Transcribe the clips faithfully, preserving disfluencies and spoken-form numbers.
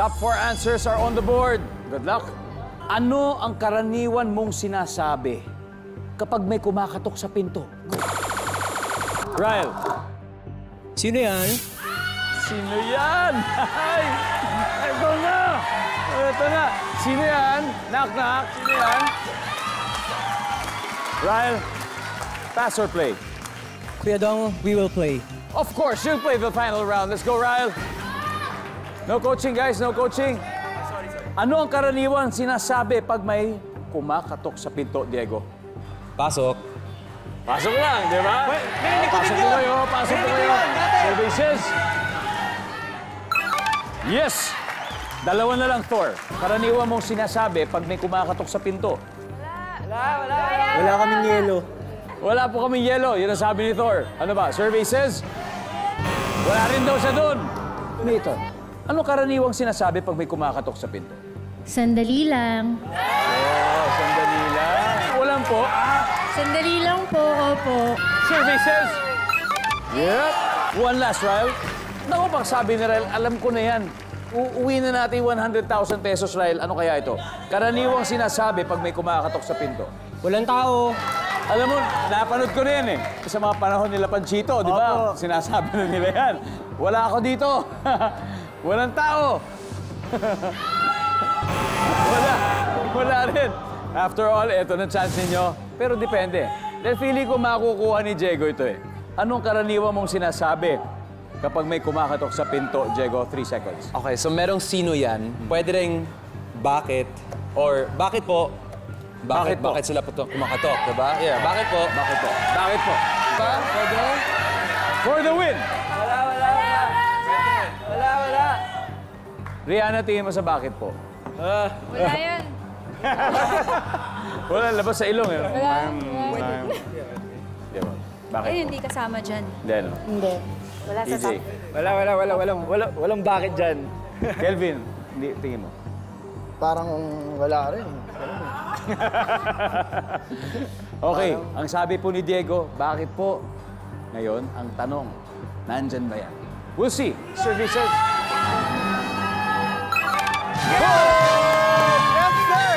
Top four answers are on the board. Good luck. Ano ang karaniwan mong sinasabi kapag may kumakatok sa pinto? Ryle. Sino yan? Sino yan? Ay! Ito na! Ito na! Sino yan? Knock, knock. Sino yan? Ryle, pass or play? Kuya Dong, we will play. Of course, you'll play the final round. Let's go, Ryle. No coaching, guys. No coaching. Ano ang karaniwang sinasabi pag may kumakatok sa pinto, Diego? Pasok. Pasok lang, di ba? Pasok po kayo, pasok po kayo. Services. Yes! Dalawa na lang, Thor. Karaniwan mong sinasabi pag may kumakatok sa pinto. Wala, wala. Wala kaming yelo. Wala po kaming yelo. Yun ang sabi ni Thor. Ano ba? Survey says? Wala rin daw siya doon. Nathan, ano karaniwang sinasabi pag may kumakatok sa pinto? Sandali lang. Oh, sandali lang. Walang po. Sandali lang po, opo. Survey says? Yep. One last, Ryle. Naku, pag sabi ni Ryle, alam ko na yan. Uuwi na natin one hundred thousand pesos, Ryle. Ano kaya ito? Karaniwang sinasabi pag may kumakatok sa pinto. Walang tao. Alam mo, napanood ko na yan eh. Sa mga panahon nila Panchito, di ba? Sinasabi na nila yan. Wala ako dito. Walang tao. Wala. Wala rin. After all, ito na chance ninyo. Pero depende. Dahil feeling ko makukuha ni Diego ito eh. Anong karaniwan mong sinasabi kapag may kumakatok sa pinto, Diego? Three seconds. Okay, so merong sino yan. Pwede rin bakit or bakit po? Bakit Bakit, po? bakit sila po to- kumakatok, diba? Yeah, bakit po? Bakit po? Bakit po? Diba? Pwede? For the win! Wala, wala, wala. Wala, wala. Rihanna, tingin mo sa bakit po? Wala yan. Wala, labas sa ilong. Eh. Wala. Diba? Bakit Ay, po? hindi kasama dyan. Hindi, no? Hindi. Wala sa E J. top. Wala, wala, wala, walang, wala, walang bakit dyan. Kelvin, hindi, tingin mo. Parang wala rin. Okay, ang sabi po ni Diego, bakit po? Ngayon, ang tanong, nandyan ba yan? We'll see. Services. Go! Yes, sir!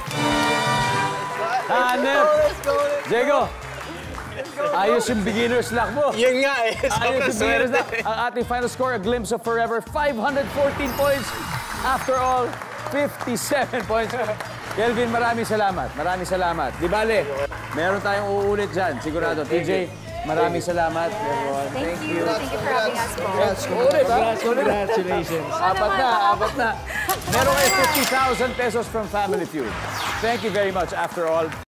Hanep! Diego, ayos yung beginner's luck mo. Yun nga eh. Ayos yung beginner's luck. Ang ating final score, a glimpse of forever, five hundred fourteen points. After all, fifty-seven points. Kelvin, maraming salamat. Maraming salamat. Di bale, meron tayong uulit dyan. Sigurado. T J, maraming salamat. Everyone. Thank you. Thank you for having us po. Uulit, ha? Congratulations. Apat na, apat na. Meron kayo fifty thousand pesos from Family Feud. Thank you very much. After all,